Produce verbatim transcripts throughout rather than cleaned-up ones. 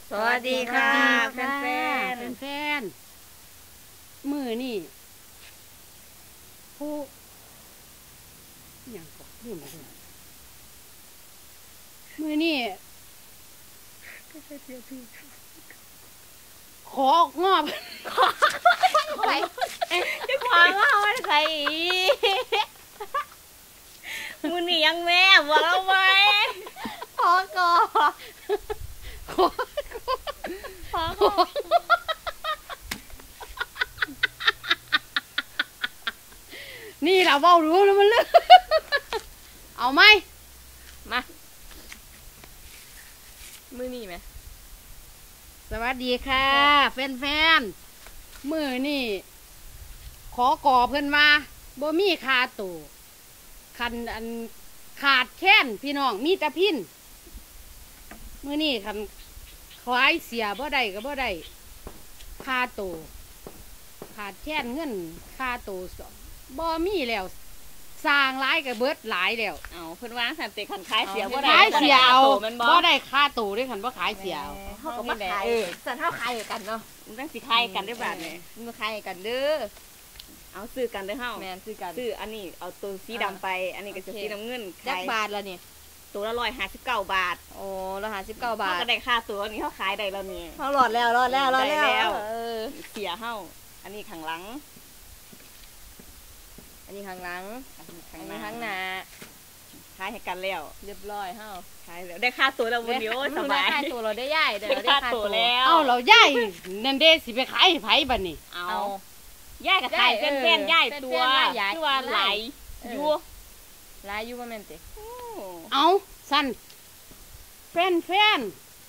สวัสดีค่ะแฟนแฟนแฟนมือนี่ผู้อย่างก็ลืมไปเลยมือนี่ของอบไปจะขวางว่ามันใครมือนี่ยังแม่บอกเอาไว้ขอก่อนขอขอก่อนนี่เราเบารู้แล้วมันเลือกเอาไหมมามือนี่ไหมสวัสดีค่ะแฟนแฟนมือนี่ขอก่อเพื่อนมาบ่มีคาตู่คันอันขาดแค้นพี่น้องมีแต่พินมือนี่คันขายเสียบ่ได้ก็บ่ได้คาตู่ขาดแค้นเงินคาตู่บ่มีแล้วสร้างหลายกับเบิดหลายแล้วเอาเพิ่นวางสันติขันขายเสียบ่ได้ขายเสียเอาบ่ได้ค่าตู่ด้วยคันบ่ขายเสียเอาเฮาก็บ่ขายสันเฮาขายกันเนาะมันต้องสิขายกันได้บาดนี่มันขายกันเด้อเอาซื้อกันเด้อเฮาแม่นซื้อกันซื้ออันนี้เอาตัวสีดำไปอันนี้ก็จะสีน้ำเงินจักบาทแล้วนี่ตัวละร้อยห้าสิบเก้าบาทโอ้ละห้าสิบเก้าบาทก็ได้ค่าตัวนี้เฮาขายได้แล้วนี่เฮาหลอดแล้วรอดแล้วรอดแล้วเออเสียเฮาอันนี้ข้างหลังอันนี้ข้างหลังข้างหน้าข้างหน้าขายให้กันแล้วเรียบร้อยเฮาขายแล้วได้ค่าตัวแล้ววันเดียวสบายได้ค่าตัวเราได้ย่ายเดี๋ยวเราได้ค่าตัวแล้วเอ้าเราย่ายนั่นเด้สิไปขายให้ไผบัดนี้เอาย่ายกับขายเป็นแฟนย่ายตัวชื่อว่าไหลอยู่ไหลอยู่ว่าแม่นติเอาสั่นแฟนแฟน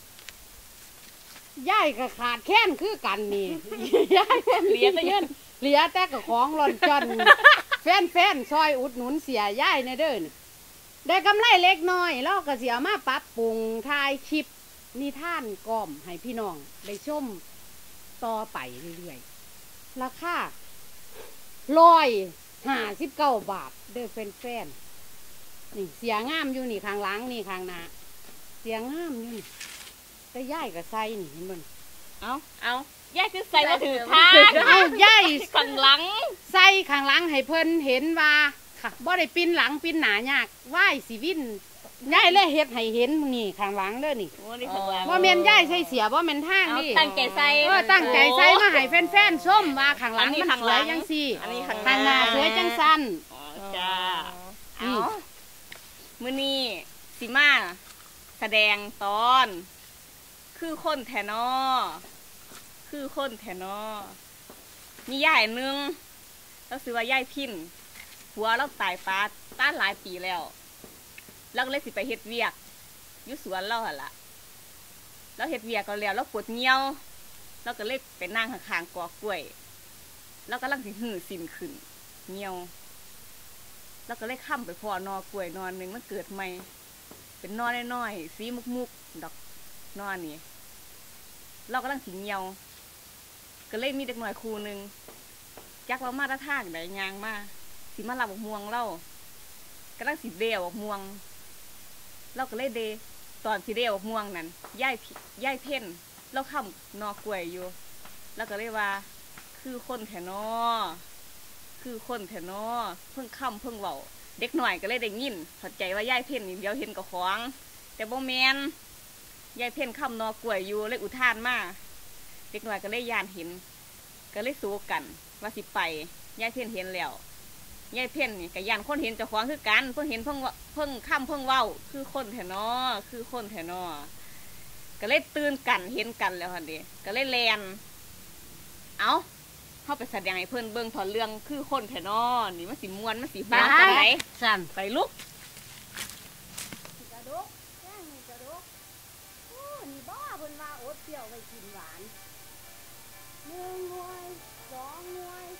ย่ายกับขาดแค้นคือกันนี่ย่ายเหลียแต่เงินเหลียแต่กับของหล่นจนแฟนแฟนซอยอุดหนุนเสียย่ายในเด้อได้กำไรเล็กน้อยเราก็เสียมาปรับปรุงถ่ายคลิปนิทานก้อมให้พี่น้องได้ชมต่อไปเรื่อยๆราคาร้อยห้าสิบเก้าบาทเด้อแฟนแฟนนี่เสียงามอยู่นี่ข้างหลังนี่ข้างหน้าเสียงามอยู่นี่แต่ย่ายกับไส้นี่เห็นมั้ยเอาเอาย่ายคือใส่มาถือทางเอาย่ายข้างหลังใส่ข้างหลังให้เพิ่นเห็นว่าค่ะบ่ได้ปิ้นหลังปิ้นหน้ายากไหว้สิวินย่ายเลยเฮ็ดให้เห็นนี่ข้างหลังเด้อนี่บ่แม่นย่ายใส่เสียบ่แม่นทางนี่ตั้งใจใส่เออตั้งใจใส่มาให้แฟนๆชมว่าข้างหลังมันสวยจังซี่ข้างหน้าสวยจังซั่นอ๋อจ้าเอามื้อนี้สิมาแสดงตอนคือคนแทนอคือคนแทนอมีย่ายนึงแล้วซื้อว่าย่ายพินหัวเราตายฟ้าต้านหลายปีแล้วแล้วก็เลยสิไปเฮ็ดเวียกอยู่สวนเราหั่นล่ะแล้วเฮ็ดเวียกก็แล้วแล้วปวดเงียวแล้วก็เลยไปนั่งข้างๆกอกล้วยแล้วก็ลังสิหื้อสินขึ้นเงียวแล้วก็เลยค้ำไปพอนอกล้วยนอนนึงมันเกิดใหม่เป็นนอน้อยๆสีมุกๆดอกนอนนี่เราก็ลังสิเงียวก็เลยมีเด็กหน่อยครูนึงจักเรามาตรฐานได้ยางมาสิมาลับม่วงเราก็ลังสิเดียวม่วงเราก็เลยเดตอนสิเดียวม่วงนั้นย่ายย่ายเพ่นเราค้ำนอกล้วยอยู่แล้วก็เลยว่าคือคนแถนอคือคนแถนอเพิ่งค้ำเพิ่งเว้าเด็กหน่อยก็เลยได้ยินเข้าใจว่าย่ายเพ่นนี่เดี๋ยวเห็นกับของแต่บ่แมนย่ายเพ่นค้ำนอกล้วยอยู่เลยอุทานมาเด็กหน่อยก็เลยยานเห็นก็เลยสู้กันว่าสิไปย่ายเพ่นเห็นแล้วย่ายเพ่นนี่ก็ยานคนเห็นเจ้าของคือกันเพิ่งเห็นเพิ่งเพิ่งค้ำเพิ่งเว้าคือคนแถนอคือคนแถนอก็เลยตื่นกันเห็นกันแล้วค่ะดิก็เลยแลนเอาเข้าไปแสดงให้เพื่อนเบิ่งถอดเรื่องคือคนแถนอนี่มันสีม้วนมันสีฟ้าไปสั่นไปลุกกระดกแก้งนี่กระดกโอ้นี่บ้าเพิ่นว่าอดเปรี้ยวไว้กินหวานหนึ่งหน่วยสองหน่วย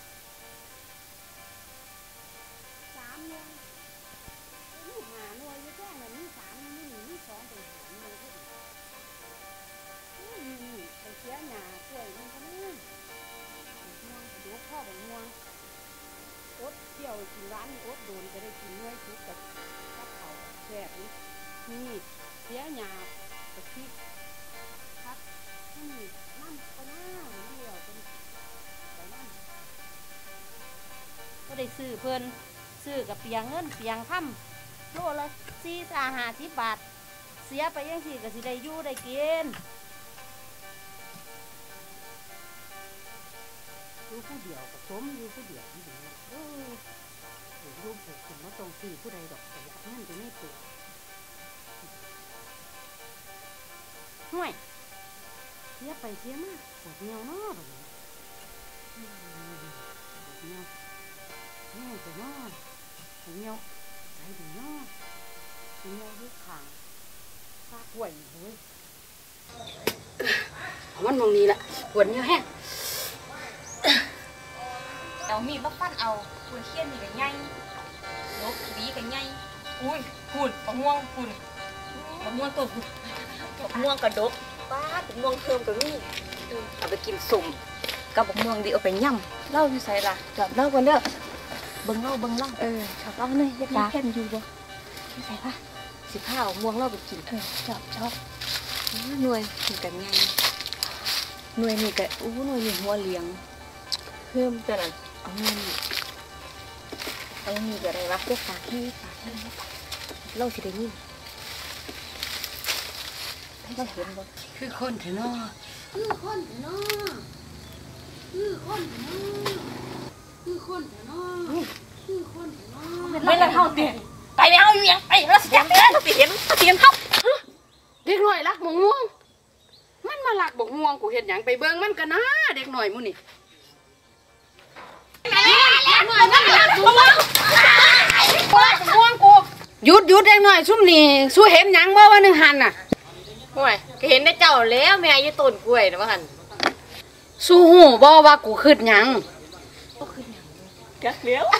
สามหน่วยนี่ห้าหน่วยอยู่แก้งนั่นมีสามมีหนึ่งมีสองเป็นหารหน่วยที่นี่นี่ไปเสียหน้ากล้วยมันก็นี่ม่วงกระดกพ่อแบบม่วงอดเปรี้ยวกินหวานอดโดนจะได้กินหน่วยชุบกับกับเขาแซ่บนี่นี่เสียหน้ากับพริกพักซื้อเพิ่นซื้อกับเปียงเงินเปียงค่ำโลละสี่สาห้าสิบบาทเสียไปยังสี่ก็สิได้อยู่ได้กินอยู่ผู้เดียวกับสมอยู่ผู้เดียวนี่เองเออรูปเกิดขึ้นว่าตรงสี่ผู้ใดดอกแต่กับนั่นจะไม่เกิดห่วยเสียไปเสียมาปวดเงียวเนาะแบบนี้ปวดเงียวเงียวจะนอนปวดเงียวใจถึงนอนปวดเงียวยึดขางซากห่วยเฮ้ยมันมองนี้ละปวดเงียวแห้งเอามีดมาฟันเอาคุณเขี้ยนนี่ก็ใหญ่นกบีก็ใหญ่อุ้ยฝุ่นมะม่วงฝุ่นมะม่วงตัวฝุ่นมะม่วงกระดกป้ามะม่วงเพิ่มกับนี่เอาไปกินสุ่มกับมะม่วงดีเอาไปย่ำเล่าอยู่ใส่ละจับเล่ากันเด้อเบิ่งเล่าเบิ่งเล่าเออชอบเล่าเนี่ยยัดยาแค่อยู่บ่ที่ใส่ป่ะสิข้าวมะม่วงเล่าไปกินเออชอบชอบหน่วยกินกันไงหน่วยนี่ก็อู้หน่วยนี่หัวเลี้ยงเพิ่มแต่ละเอาเงินเอาเงินอะไรวะเรียกฝากที่ฝากที่เล่าสิได้ยินให้เราเห็นบ่คือคนเถอะเนาะคือคนเถอะเนาะคือคนเถอะเนาะคือคนเถอะเนาะคือคนเถอะเนาะไม่ละเท่าเตียนไปแล้วอยู่ยังไปแล้วสิเห็นสิเห็นสิเห็นเท่าเด็กหน่อยรักบกม่วงมันมาลักบกม่วงกูเห็นหยังไปเบิ่งมันกันนะเด็กหน่อยมูนี่หยุดหยุดเด็กหน่อยซุ่มนี่สู้เห็นหยังบ่ว่าหนึ่งหันน่ะห่วยก็เห็นได้เจ้าแล้วแม่ยี่ต้นกล้วยนะว่าหันสู้หูบ่ว่ากูคืดหยังก็คืดหยังกักเลี้ยว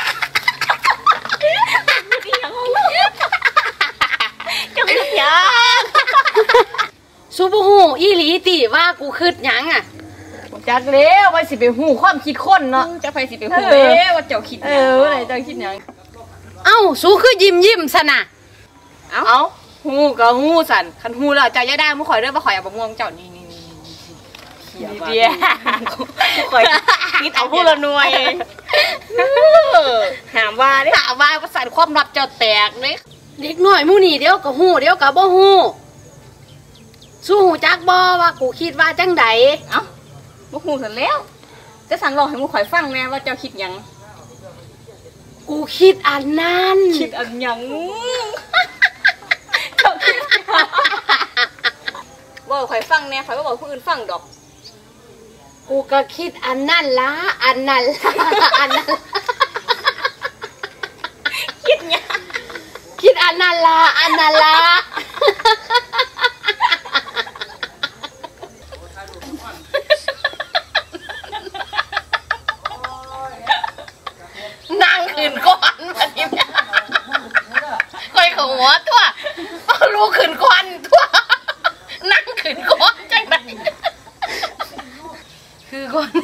เจ้าคืดหยังสู้บ่หูอีหลีติว่ากูคืดหยังอ่ะจักเลี้ยวว่าสิไปหูความคิดคนเนาะจะไปสิไปหูเลี้ยวว่าเจ้าคิดหยังเออว่าเจ้าคิดหยังเอ้าสู้คือยิ้มยิ้มซะน่ะเอ้าหูก็หูสั่นคันหูแล้วเจ้าอย่าได้บ่ข่อยเด้อบ่ข่อยเอาบ่ม่วงเจ้านี่นี่ๆเดียวข่อยคิดเอาผู้ละหน่วยหามว่าเด้หามว่าประสานความลับเจ้าแตกเด้เด็กน้อยมู่นี่เดี๋ยวก็หูเดี๋ยวก็บ่หูสู้หูจักบ่ว่ากูคิดว่าจังไดเอ้าบ่หูซั่นแล้วจะสั่งลองให้หมู่ข่อยฟังแน่ว่าเจ้าคิดหยังกูคิดอันนั้นคิดอันหยังบอกข่อยฟังแน่ข่อยก็บอกผู้อื่นฟังดอกกูก็คิดอันนั้นละอันนั้นละอันนั้นคิดหยังคิดอันนั้นละอันนั้นละนั่งขึ้นก้อนมาทีนี้คอยหัวตัวรู้ขึ้นก้อนตัวนั่งขึ้นก้อนจังไหนคือก้อน